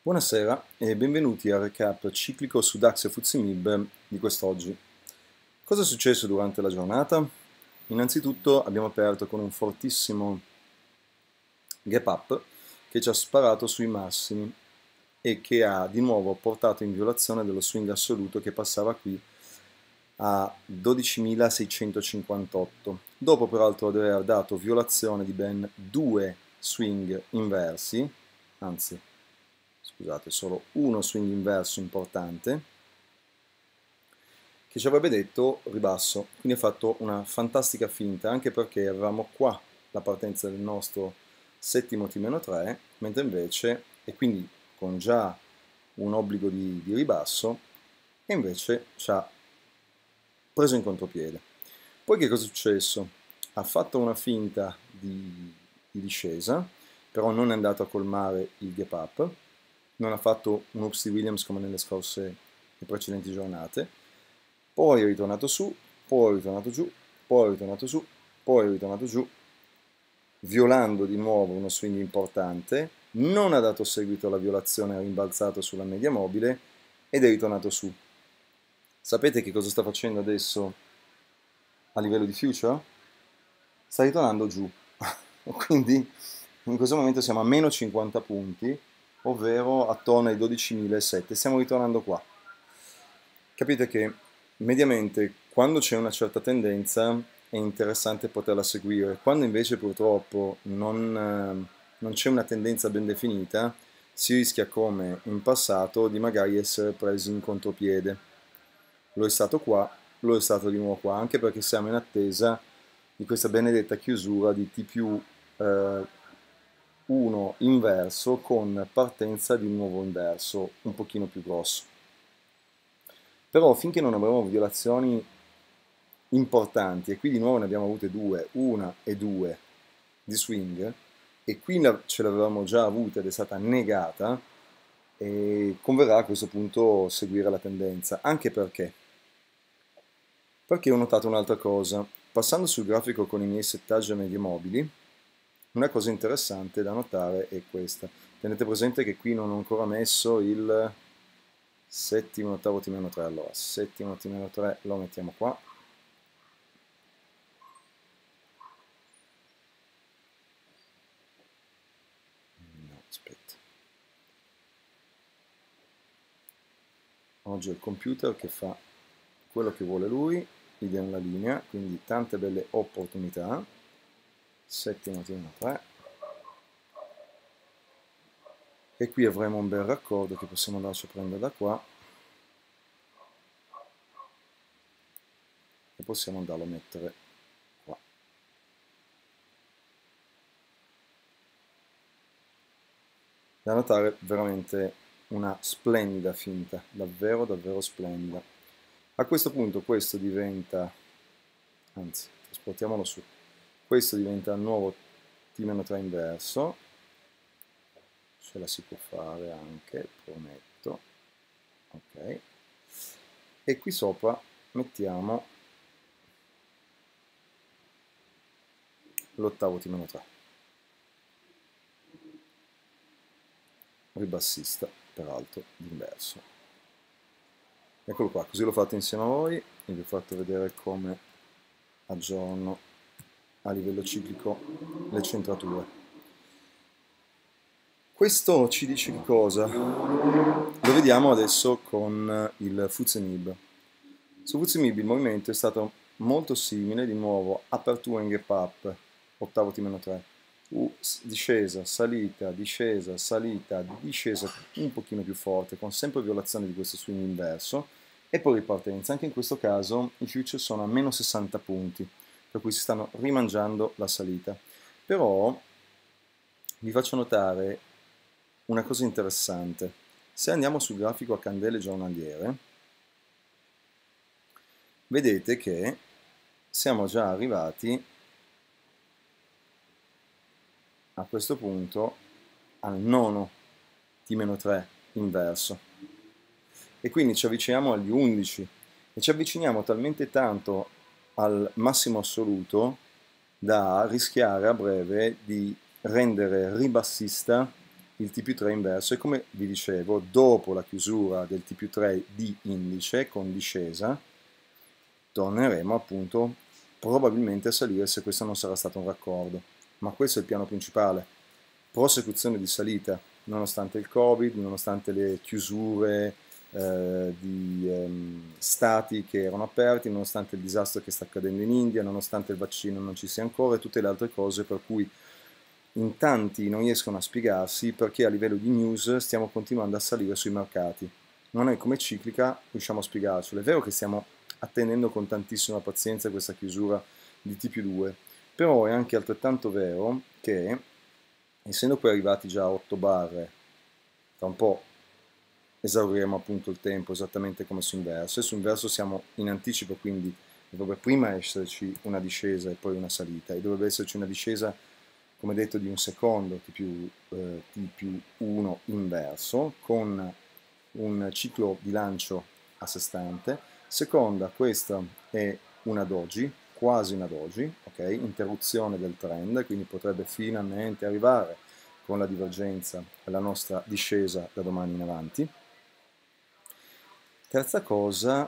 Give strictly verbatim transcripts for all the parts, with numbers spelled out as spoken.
Buonasera e benvenuti al recap ciclico su DAX e F T S E Mib di quest'oggi. Cosa è successo durante la giornata? Innanzitutto abbiamo aperto con un fortissimo gap up che ci ha sparato sui massimi e che ha di nuovo portato in violazione dello swing assoluto che passava qui a dodicimilaseicentocinquantotto, dopo peraltro di aver dato violazione di ben due swing inversi, anzi scusate, solo uno swing inverso importante, che ci avrebbe detto ribasso. Quindi ha fatto una fantastica finta, anche perché avevamo qua la partenza del nostro settimo T meno tre, mentre invece, e quindi con già un obbligo di, di ribasso, e invece ci ha preso in contropiede. Poi che cosa è successo? Ha fatto una finta di, di discesa, però non è andato a colmare il gap up, non ha fatto un Ups di Williams come nelle scorse e precedenti giornate, poi è ritornato su, poi è ritornato giù, poi è ritornato su, poi è ritornato giù, violando di nuovo uno swing importante, non ha dato seguito alla violazione, ha rimbalzato sulla media mobile ed è ritornato su. Sapete che cosa sta facendo adesso a livello di future? Sta ritornando giù, quindi in questo momento siamo a meno cinquanta punti, ovvero attorno ai dodicimilasettecento, stiamo ritornando qua. Capite che mediamente quando c'è una certa tendenza è interessante poterla seguire, quando invece purtroppo non, eh, non c'è una tendenza ben definita, si rischia come in passato di magari essere presi in contropiede. Lo è stato qua, lo è stato di nuovo qua, anche perché siamo in attesa di questa benedetta chiusura di T più uno inverso con partenza di un nuovo inverso un pochino più grosso. Però finché non avremo violazioni importanti, e qui di nuovo ne abbiamo avute due, una e due di swing, e qui ce l'avevamo già avuta ed è stata negata, e converrà a questo punto seguire la tendenza, anche perché perché ho notato un'altra cosa. Passando sul grafico con i miei settaggi a medie mobili, una cosa interessante da notare è questa. Tenete presente che qui non ho ancora messo il settimo, ottavo T meno tre. Allora, settimo T meno tre lo mettiamo qua. No, aspetta. Oggi è il computer che fa quello che vuole lui, idea nella linea, quindi tante belle opportunità. Settimo T meno tre. E qui avremo un bel raccordo che possiamo andarci a prendere da qua e possiamo andarlo a mettere qua. Da notare veramente una splendida finta, davvero davvero splendida. A questo punto questo diventa, anzi trasportiamolo su, questo diventa il nuovo T meno tre inverso, ce la si può fare anche, prometto, ok, e qui sopra mettiamo l'ottavo T meno tre, ribassista peraltro d'inverso. Eccolo qua, così l'ho fatto insieme a voi e vi ho fatto vedere come aggiorno a livello ciclico le centrature. Questo ci dice che cosa? Lo vediamo adesso con il F T S E Mib. Su F T S E Mib il movimento è stato molto simile, di nuovo apertura in gap up, ottavo T meno tre, discesa, salita, discesa, salita, discesa un pochino più forte, con sempre violazione di questo swing inverso, e poi ripartenza. Anche in questo caso i future sono a meno sessanta punti, per cui si stanno rimangiando la salita. Però vi faccio notare una cosa interessante. Se andiamo sul grafico a candele giornaliere, vedete che siamo già arrivati a questo punto al nono T meno tre inverso e quindi ci avviciniamo agli undici e ci avviciniamo talmente tanto al massimo assoluto da rischiare a breve di rendere ribassista il T più tre inverso e come vi dicevo, dopo la chiusura del T più tre di indice con discesa, torneremo appunto probabilmente a salire se questo non sarà stato un raccordo. Ma questo è il piano principale. Prosecuzione di salita, nonostante il Covid, nonostante le chiusure eh, di ehm, stati che erano aperti, nonostante il disastro che sta accadendo in India, nonostante il vaccino non ci sia ancora e tutte le altre cose per cui in tanti non riescono a spiegarsi perché a livello di news stiamo continuando a salire sui mercati. Ma noi come ciclica riusciamo a spiegarcelo. È vero che stiamo attendendo con tantissima pazienza questa chiusura di T più due, però è anche altrettanto vero che, essendo poi arrivati già a otto barre, tra un po' esauriremo appunto il tempo esattamente come su inverso, e su inverso siamo in anticipo, quindi dovrebbe prima esserci una discesa e poi una salita, e dovrebbe esserci una discesa, come detto, di un secondo, T più, eh, T più uno inverso, con un ciclo di lancio a sé stante. Seconda, questa è una doji, quasi una doji, ok? Interruzione del trend, quindi potrebbe finalmente arrivare con la divergenza alla nostra discesa da domani in avanti. Terza cosa,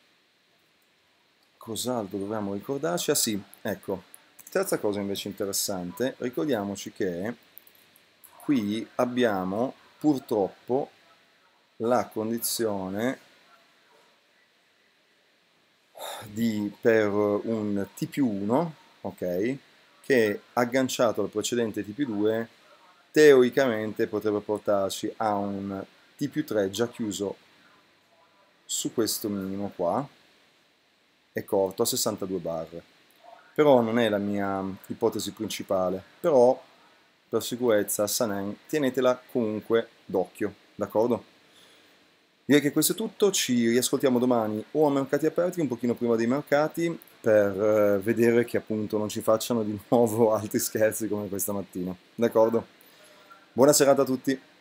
cos'altro dobbiamo ricordarci? Ah sì, ecco, terza cosa invece interessante, ricordiamoci che qui abbiamo purtroppo la condizione di, per un T più uno, ok, che agganciato al precedente T più due, teoricamente potrebbe portarci a un T più tre già chiuso su questo minimo qua, è corto, a sessantadue barre. Però non è la mia ipotesi principale, però per sicurezza Sanen tenetela comunque d'occhio, d'accordo? Direi che questo è tutto, ci riascoltiamo domani o a mercati aperti, un pochino prima dei mercati, per eh, vedere che appunto non ci facciano di nuovo altri scherzi come questa mattina, d'accordo? Buona serata a tutti!